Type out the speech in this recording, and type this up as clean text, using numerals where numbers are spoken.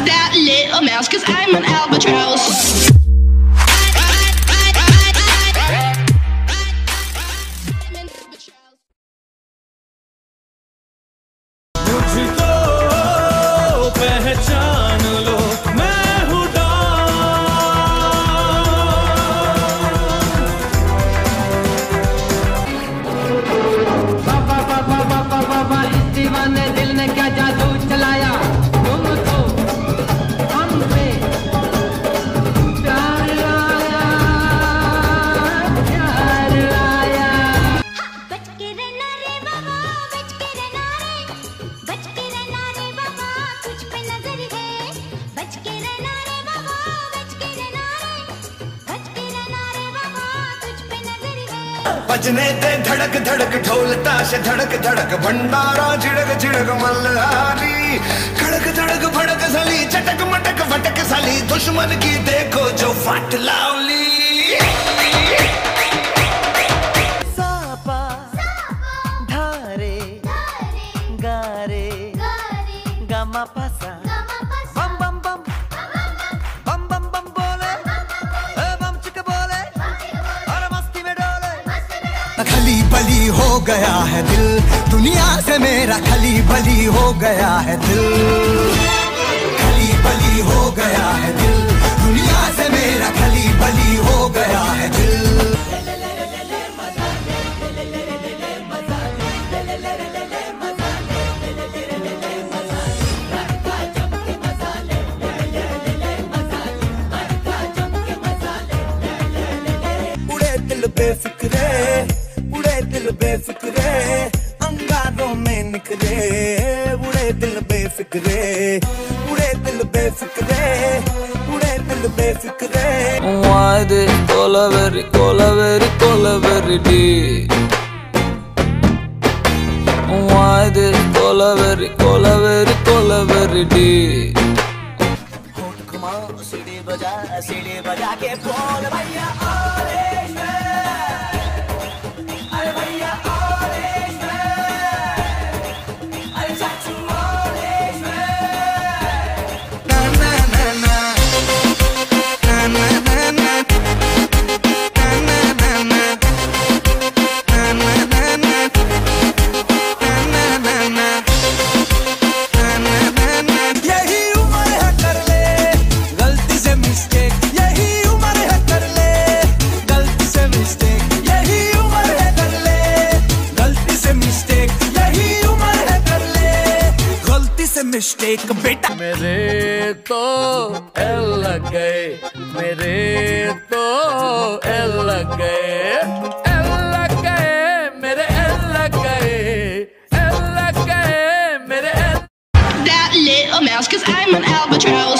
that little mouse, 'cause I'm an albatross. मुझको पहचान लो, मैं हूँ बाबा बाबा बाबा बाबा, इस दीवाने दिल ने क्या जादू चलाया, तुमको हम पे प्यार आया, प्यार आया। बच के रहना रे बाबा, बच के रहना रे, बच के रहना रे बाबा, तुझ पे नजर है। बच के रहना रे बाबा, बच के रहना रे, बच के रहना रे बाबा, तुझ पे नजर है। बजने दे धड़क धड़क ढोल ताश धड़क धड़क भंडारा झिड़क झिड़क मल्हारी खड़क धड़क भड़क सली चटक मटक फटक सली दुश्मन की देखो जो फट लावली। सापा धारे गारे गामा पासा बम बम बम बम बम बम बोले बम चिक बोले और मस्ती में डोले। खली बली हो गया है दिल दुनिया से मेरा, खली बली हो गया है दिल, खली बली हो गया है दिल दुनिया से मेरा, खली बली हो गया है दिल। उड़े दिल बेफिक्रे, उड़े दिल बेफिक्रे, अंगारों में निकले उड़े दिल बेफिक्रे, उड़े दिल बेफिक्रे, उड़े दिल Befikre. Why they colaveri deep? Why they colaveri deep? होठ घुमा सीढ़ी बजा के बोल भैया ऑरेंज में, अरे भैया ऑरेंज में, अरे चाचू ऑरेंज में। ना ना ना ना ना ना ना ना ना ना ना यही उम्र है कर ले गलती से मिस्टेक, यही उम्र है कर ले गलती से मिस्टेक, यही उम्र है कर ले गलती से मिस्टेक, यही उम्र है कर ले गलती से मिस्टेक बेटा। मेरे तो एल लग गए, मेरे तो एल लग गए, एल लग गए, मेरे एल लग गए, एल लग गए, मेरे एल। That little mouse, 'cause I'm an albatross.